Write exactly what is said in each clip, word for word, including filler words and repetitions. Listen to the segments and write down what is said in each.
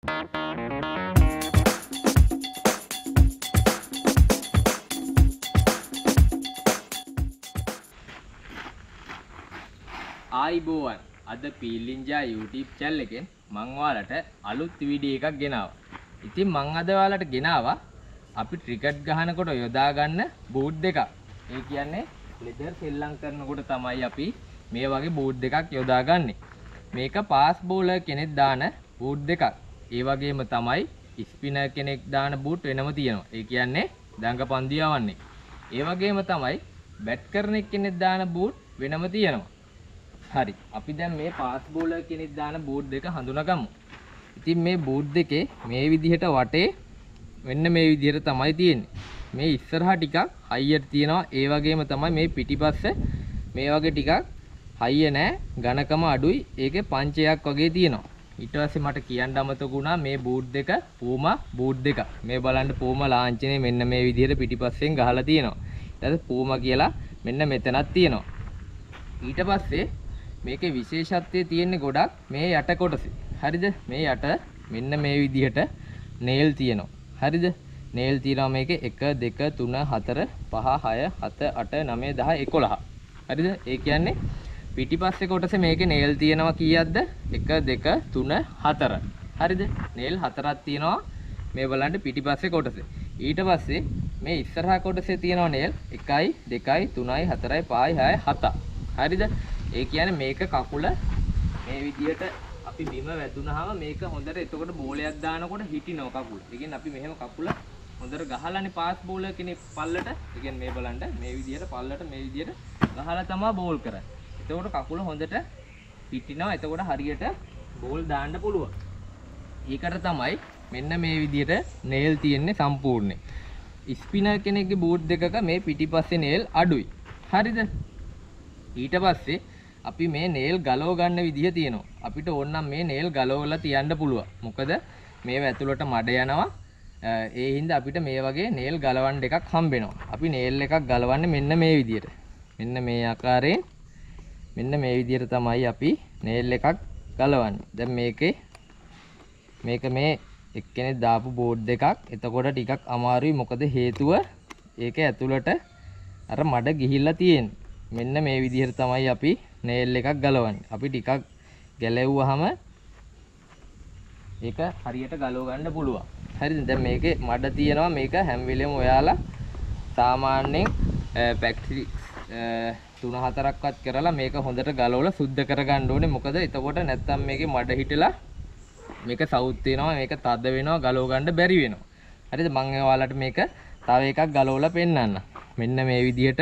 ආයිබෝවන් අද පීලින්ජා YouTube channel එකෙන් මම ඔයාලට අලුත් වීඩියෝ එකක් ගෙනාවා. ඉතින් මම අද ඔයාලට ගෙනාවා අපි ක්‍රිකට් ගහනකොට යොදා ගන්න බූට් දෙකක්. ඒ කියන්නේ ලෙදර් සෙල්ලම් කරනකොට තමයි අපි මේ වගේ බූට් දෙකක් යොදාගන්නේ. මේක පාස් බෝලර් කෙනෙක් දාන බූට් දෙකක්. ඒ වගේම තමයි ස්පිනර් කෙනෙක් දාන බූට් වෙනම තියෙනවා. ඒ කියන්නේ දඟපන්දු යවන්නේ. ඒ වගේම තමයි බැට් කරන කෙනෙක් දාන බූට් වෙනම තියෙනවා. හරි අපි දැන් මේ පාස් බෝලර් කෙනෙක් දාන බූට් දෙක හඳුනගමු. ඉතින් මේ බූට් දෙකේ මේ විදිහට වටේ මෙන්න මේ විදිහට තමයි තියෙන්නේ. මේ ඉස්සරහා ටිකක් හයියට තියෙනවා. ඒ වගේම තමයි මේ පිටිපස්ස මේ වගේ ටිකක් හයිය නැහැ. ඝනකම අඩුයි. ඒකේ පංචයක් වගේ තියෙනවා. ඊට පස්සේ මට කියන්න අමතක වුණා මේ බූට් දෙක පූමා බූට් දෙක. මේ බලන්න පූමා ලාංඡනේ මෙන්න මේ විදිහට පිටිපස්සෙන් ගහලා තියෙනවා. ඊට පස්සේ පූමා කියලා මෙන්න මෙතනක් තියෙනවා. ඊට පස්සේ මේකේ විශේෂත්වය තියෙන්නේ ගොඩක් මේ යට කොටසේ. හරිද? මේ යට මෙන්න මේ විදිහට නේල් තියෙනවා. හරිද? නේල් තියෙනවා මේකේ එක දෙක තුන හතර පහ හය හත අට නවය දහ එකොළහ. හරිද? ඒ කියන්නේ පිටිපස්සේ කොටසේ මේකේ නේල් තියෙනවා කීයක්ද? එක දෙක තුන හතර. හරිද? නේල් හතරක් තියෙනවා මේ බලන්න පිටිපස්සේ කොටසේ. ඊට පස්සේ මේ ඉස්සරහා කොටසේ තියෙනවා නේල් එකයි දෙකයි තුනයි හතරයි පහයි හයයි හතයි. හරිද? ඒ කියන්නේ මේක කකුල මේ විදියට අපි බිම වැදුනහම මේක හොඳට එතකොට බෝලයක් දානකොට හිටිනවා කකුල. ඒ කියන්නේ අපි මෙහෙම කකුල හොඳට ගහලානේ පාස් බෝලර් කෙනෙක් පල්ලට. ඒ කියන්නේ මේ බලන්න මේ විදියට පල්ලට මේ විදියට ගහලා තමයි බෝල් කරන්නේ. එතකොට කකුල හොඳට හිටිනවා. එතකොට හරියට බෝල් දාන්න පුළුවන්. ඒකට තමයි මෙන්න මේ විදියට නේල් තියෙන්නේ සම්පූර්ණයෙන්. ස්පිනර් කෙනෙක්ගේ බූට් දෙකක මේ පිටිපස්සේ නේල් අඩුයි. හරිද? ඊට පස්සේ අපි මේ නේල් ගලව ගන්න විදිහ තියෙනවා. අපිට ඕනනම් මේ නේල් ගලවලා තියන්න පුළුවන්. මොකද මේව ඇතුළට මඩ යනවා. ඒ හින්දා අපිට මේ වගේ නේල් ගලවන්න එකක් හම්බ වෙනවා. අපි නේල් එකක් ගලවන්නේ මෙන්න මේ විදිහට. මෙන්න මේ ආකාරයෙන් මෙන්න මේ විදිහට තමයි අපි නේල් එකක් ගලවන්නේ. දැන් මේකේ මේක මේ එක්කෙනෙක් දාපු බෝඩ් දෙකක්. එතකොට ටිකක් අමාරුයි. මොකද හේතුව ඒක ඇතුළට අර මඩ ගිහිල්ලා තියෙන්නේ. මෙන්න මේ විදිහට තමයි අපි නේල් එකක් ගලවන්නේ. අපි ටිකක් ගැලෙව්වහම ඒක හරියට ගලව ගන්න පුළුවන්. හරිද? දැන් මේකේ මඩ තියෙනවා. මේක හැම වෙලෙම ඔයාලා සාමාන්‍යයෙන් පැක්ටරි තුන හතරක්වත් කරලා මේක හොඳට ගලවලා සුද්ධ කරගන්න ඕනේ. මොකද එතකොට නැත්තම් මේකේ මඩ හිටලා මේක සවුත් වෙනවා. මේක තද වෙනවා. ගලව ගන්න බැරි වෙනවා. හරිද? මම ඔයාලට මේක තව එකක් ගලවලා පෙන්නන්න. මෙන්න මේ විදිහට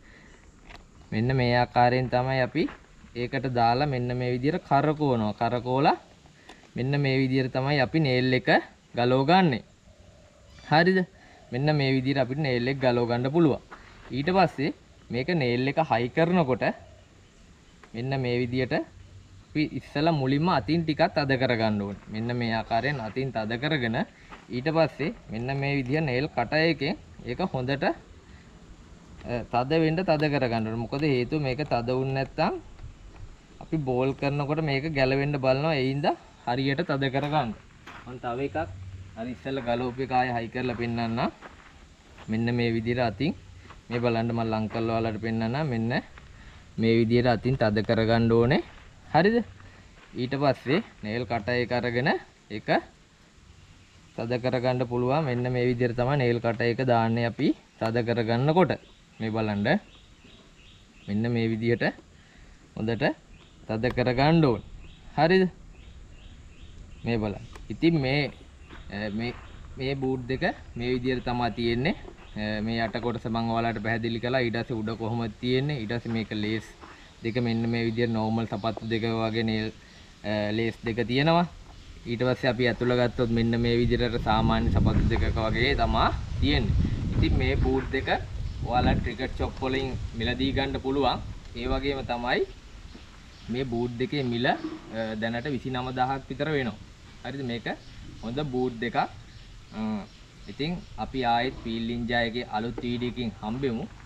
මෙන්න මේ ආකාරයෙන් තමයි අපි ඒකට දාලා මෙන්න මේ විදිහට කරකවනවා. කරකවලා මෙන්න මේ විදිහට තමයි අපි නේල් එක ගලව ගන්නෙ. හරිද? මෙන්න මේ විදිහට අපිට නේල් එක ගලව ගන්න පුළුවන්. ඊට පස්සේ මේක නේල් එක හයි කරනකොට මෙන්න මේ විදිහට අපි ඉස්සලා මුලින්ම අතින් ටිකක් තද කරගන්න ඕනේ. මෙන්න මේ ආකාරයෙන් අතින් තද කරගෙන ඊට පස්සේ මෙන්න මේ විදිහ නේල් කටර් එකෙන් ඒක හොඳට තද වෙන්න තද කරගන්න ඕනේ. මොකද හේතුව මේක තද වුනේ නැත්නම් අපි බෝල් කරනකොට මේක ගැලවෙන්න බලනවා. ඒ හින්දා හරියට තද කරගන්න. මම තව එකක් අර ඉස්සෙල්ලා ගලෝප් එක ආයෙ හයි කරලා පෙන්නන්න. මෙන්න මේ විදිහට අතින් මේ බලන්න මම ලං කරලා ඔයාලට පෙන්නන්න. මෙන්න මේ විදිහට අතින් තද කරගන්න ඕනේ. හරිද? ඊට පස්සේ නේල් කටර් එක අරගෙන ඒක තද කරගන්න පුළුවන්. මෙන්න මේ විදිහට තමයි නේල් කටර් එක දාන්නේ අපි තද කරගන්නකොට. මේ බලන්න මෙන්න මේ විදිහට හොඳට තද කරගන්න ඕනේ. හරිද? මේ බලන්න. ඉතින් මේ මේ මේ බූට් දෙක මේ විදිහට තමයි තියෙන්නේ. මේ යට කොටස මම ඔයාලට පැහැදිලි කළා. ඊට පස්සේ උඩ කොහොමද තියෙන්නේ? ඊට පස්සේ මේක ලේස් දෙක මෙන්න මේ විදිහට නෝමල් සපත්තු දෙක වගේ නේල් ලේස් දෙක තියෙනවා. ඊට පස්සේ අපි ඇතුළ ගත්තොත් මෙන්න මේ විදිහට සාමාන්‍ය සපත්තු දෙකක වගේ තමයි තියෙන්නේ. ඉතින් මේ බූට් දෙක ඔයාලා ක්‍රිකට් ෂොප් වලින් මිලදී ගන්න පුළුවන්. ඒ වගේම තමයි මේ බූට් දෙකේ මිල දැනට විසිනම දහසක් විතර වෙනවා. හරිද? මේක හොඳ බූට් දෙකක්. ඉතින් අපි ආයෙත් පීලින්ජායගේ අලුත් වීඩියෝ එකකින් හම්බෙමු.